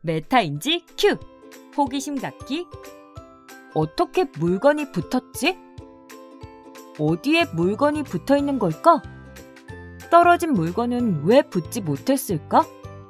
메타인지 큐! 호기심 갖기. 어떻게 물건이 붙었지? 어디에 물건이 붙어 있는 걸까? 떨어진 물건은 왜 붙지 못했을까?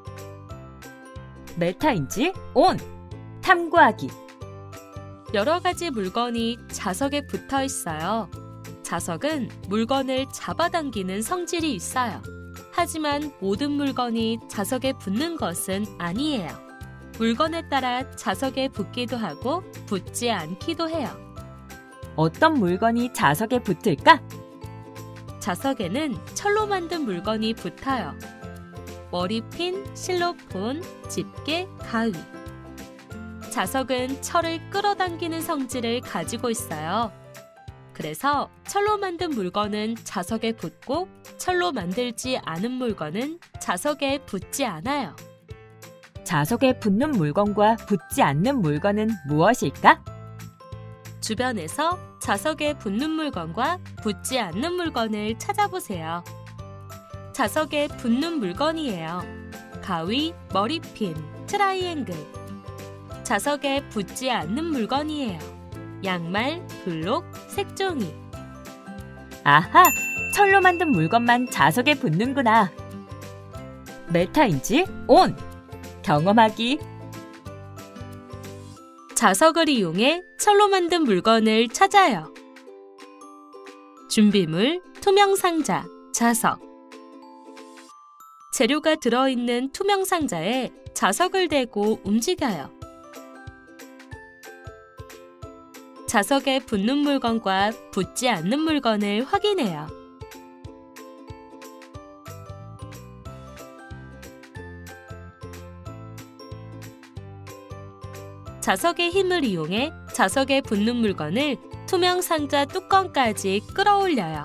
메타인지 온! 탐구하기. 여러 가지 물건이 자석에 붙어 있어요. 자석은 물건을 잡아당기는 성질이 있어요. 하지만 모든 물건이 자석에 붙는 것은 아니에요. 물건에 따라 자석에 붙기도 하고 붙지 않기도 해요. 어떤 물건이 자석에 붙을까? 자석에는 철로 만든 물건이 붙어요. 머리핀, 실로폰, 집게, 가위. 자석은 철을 끌어당기는 성질을 가지고 있어요. 그래서 철로 만든 물건은 자석에 붙고 철로 만들지 않은 물건은 자석에 붙지 않아요. 자석에 붙는 물건과 붙지 않는 물건은 무엇일까? 주변에서 자석에 붙는 물건과 붙지 않는 물건을 찾아보세요. 자석에 붙는 물건이에요. 가위, 머리핀, 트라이앵글. 자석에 붙지 않는 물건이에요. 양말, 블록, 색종이. 아하! 철로 만든 물건만 자석에 붙는구나. 메타인지 온! 경험하기. 자석을 이용해 철로 만든 물건을 찾아요. 준비물, 투명 상자, 자석. 재료가 들어있는 투명 상자에 자석을 대고 움직여요. 자석에 붙는 물건과 붙지 않는 물건을 확인해요. 자석의 힘을 이용해 자석에 붙는 물건을 투명 상자 뚜껑까지 끌어올려요.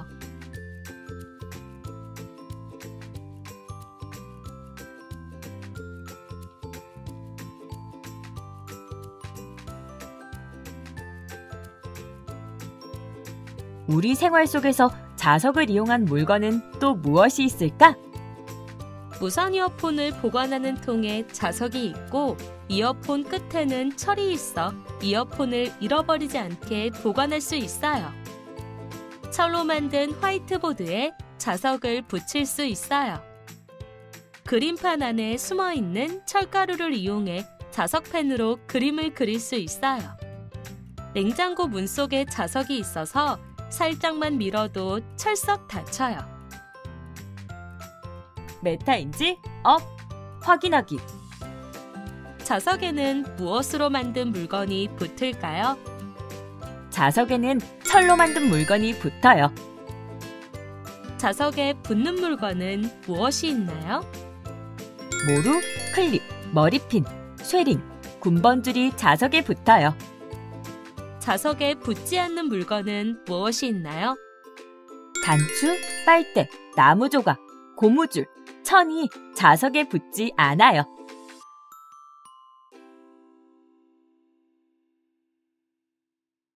우리 생활 속에서 자석을 이용한 물건은 또 무엇이 있을까? 무선 이어폰을 보관하는 통에 자석이 있고 이어폰 끝에는 철이 있어 이어폰을 잃어버리지 않게 보관할 수 있어요. 철로 만든 화이트보드에 자석을 붙일 수 있어요. 그림판 안에 숨어있는 철가루를 이용해 자석펜으로 그림을 그릴 수 있어요. 냉장고 문 속에 자석이 있어서 살짝만 밀어도 철썩 닫혀요. 메타인지 업! 확인하기. 자석에는 무엇으로 만든 물건이 붙을까요? 자석에는 철로 만든 물건이 붙어요. 자석에 붙는 물건은 무엇이 있나요? 모루, 클립, 머리핀, 쉐링, 군번줄이 자석에 붙어요. 자석에 붙지 않는 물건은 무엇이 있나요? 단추, 빨대, 나무 조각, 고무줄, 천이 자석에 붙지 않아요.